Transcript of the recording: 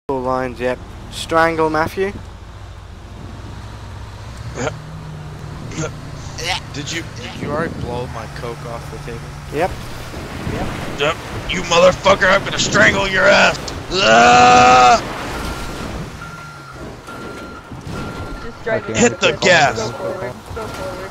lines, yep. Strangle Matthew. Did you already blow my coke off the table? Yep. Yep. You motherfucker, I'm gonna strangle your ass! Just drive Hit the gas! Go forward.